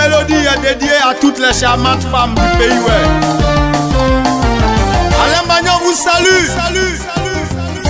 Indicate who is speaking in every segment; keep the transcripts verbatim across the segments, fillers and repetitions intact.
Speaker 1: mélodie est dédiée à toutes les charmantes femmes du pays. Ouais. Alain Magnon vous salue. Salut, salut, salut.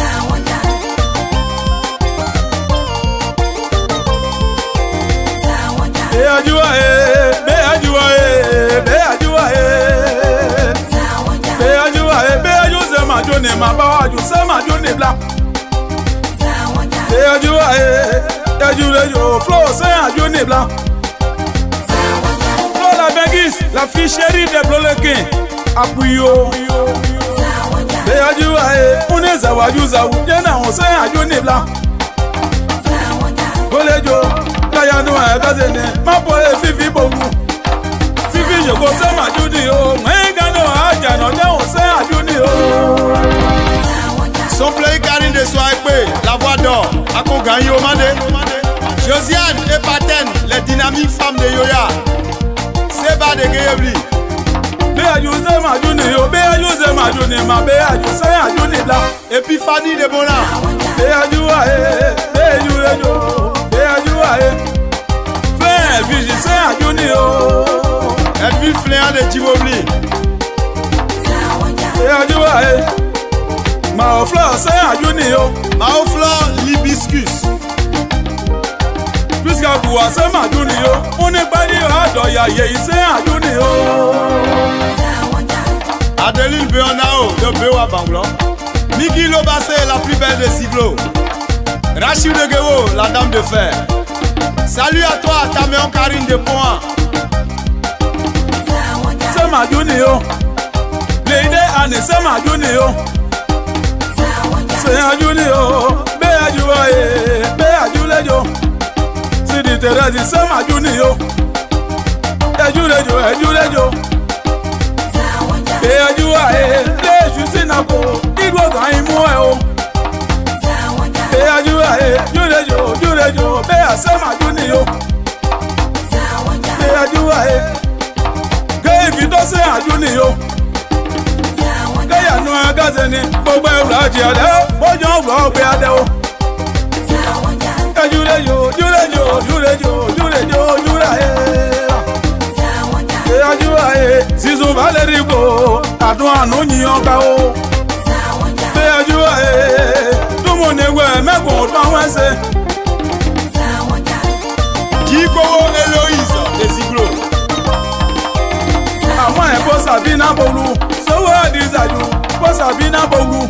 Speaker 1: La fille chérie de Blolequin, Appuyo. On est Zawaju Zawou, Yana, on sait à Johnny Blanc. Bolejo, Kayano, Gazene, ma pole Fifi Bogu. Fifi, je go say ma Judio, Megano, Ajano, on sait à Junio. Son play Karine de Soaipé, la voix d'or, à Kongaï au Mandé. Josiane et Paten, les dynamiques femmes de Yoya. Seba de Gayabli. Béa José Majunio, Béa José Majunio, ma Béa José Majunio. Et puis Fanny de Bona. Béa Jouaé, Béa Jouaé, Béa Jouaé. Flin, Vigicé Majunio. Et puis Flin de Tibobli. Béa Jouaé. Maoflor, c'est Majunio. Maoflor, l'hibiscus. Puisqu'à boire, c'est Majunio. On n'est pas dit à Doya, c'est Majunio. Adeline Béonao de Béoua Banglo. Miki Lobassé, la plus belle des Siglo. Rachid de Guéo, la dame de fer. Salut à toi, Taméon Karine de Poin. C'est Majunio. Léide Anne, c'est Majunio. C'est Majunio. Béa Jouaé, Béa Joulejo. Sidi Thérèse, c'est Majunio. Ejulejo, Ejulejo. Et à jouer, les juges n'ako, il doit gagner moins. Et à jouer, Julejo, Julejo, Béa Sama Junio. Et à jouer, Gay Vito c'est à Junio. Gay à Noa Gazeni, Boba Rajiade, Bojan Vlog Beadeo. Et Julejo, Julejo, Julejo, Julejo, Julejo. Sizo Valérie Go, Adouano Nyongao. Béajouaé, tout mon égout, mais bon, t'envoies. Kiko Héloïse, les Iglo. À moi, il faut Sabina Boulou. So what is that you? For Sabina Boulou.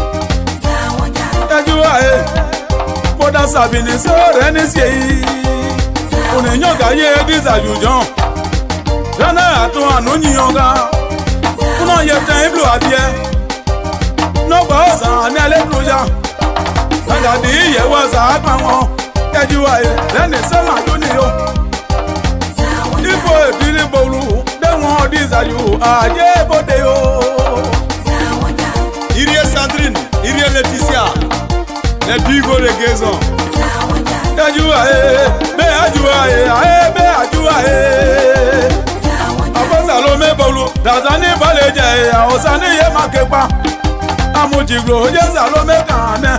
Speaker 1: Béajouaé, pour ta Sabine, so Renessi. On est n'y gagné des adjudants. J'en ai à toi, non, Nyonga. On a yé un bleu à bien. Non, pas ça, on est les projets. Regardez, il y a un maman. Et tu vois, l'un des seuls à Junio. Il faut dire les boulous. De moi, dis à you, à Yébodéo. Il y a Sandrine, il y a Laetitia. Les bigos de Gaison. Et tu vois, mais à tu vois, mais à tu vois. Salome Bolo, Dazani Baleje, Osani Yamakepa, Amujiglo, Salome Kane.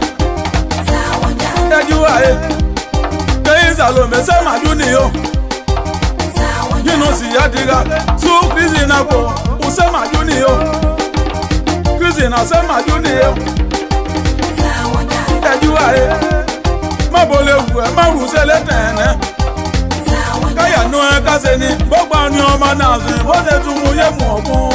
Speaker 1: Ejuae, Kay Salome Sama Junio. You know, see Yadiga, so Christina Go, Usama Junio. Christina Sama Junio. Ejuae, Mabole, Marusele. Kaya no Kazeni, Boba no Manazi, was it to Moyamoko?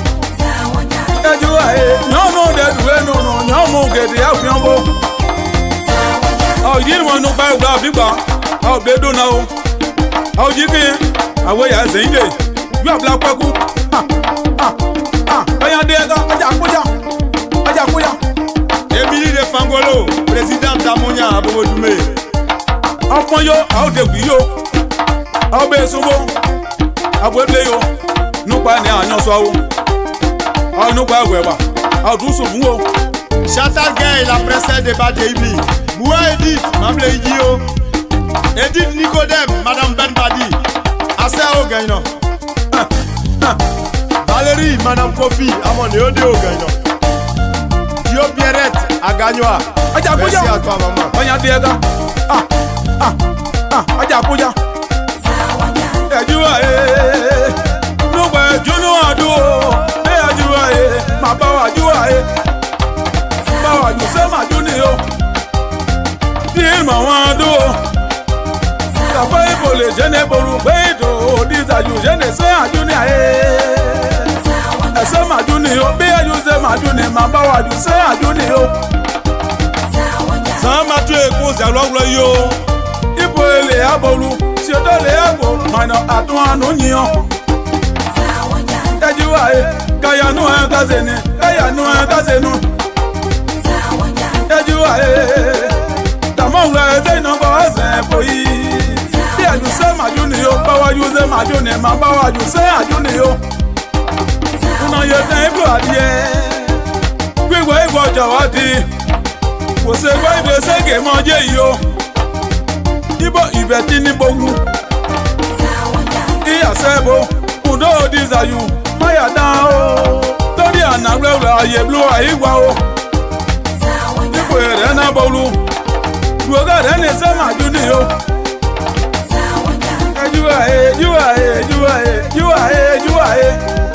Speaker 1: Ejuae, no, no, that way, no, no, no more get the Afiambo. Oh, you want to buy Blabiba? How they do now? How you can? Away as a day. You have Black Paku. Ah, ah, ah, Kaya Dega, Ajakuya, Ajakuya. Emily de Fangolo, President Amonia, Abodume. Upon you, how they be you. I'll be so bon. I will play you. No by now, no so. I'll no by where I'll do some more. Chata Gay, la presse de Badébi. Boua Edith, Mamle Idio. Edith Nicodem, Madame Ben Badi. Assez au gagnant. Valérie, Madame Kofi, à mon Néo de gagnant. Dio Pierrette, à Gagnoa. Merci à toi, maman. Ah, ah, ah, Ajakuya. Ejuae, le jene boru bedo diza yu jene se ajuni ae ese majuni o be ayu se majuni ma ba wa ju se ajuni o
Speaker 2: Sama tu eku se aloglo yo
Speaker 1: ibo ele aboru si o do le abo mana atun anu yiyan eju ae kaya nu e gazeni kaya nu e gazenu eju ae tamo ra ze no ba ze boyi bi aju se majuni o ba wa ju se majuni ma ba wa ju se ajuni o una ye tan ibu adie gbewo igbo jawadi kò se gbo ibe sege mo je yi o ibo ibe ti ni bogu iya sebo udo dizayu maya da o tori anagbe aye blu aigwa o ibo ere na bolu duoga re ni se majuni o ejuwa e ejuwa e ejuwa e ejuwa e ejuwa e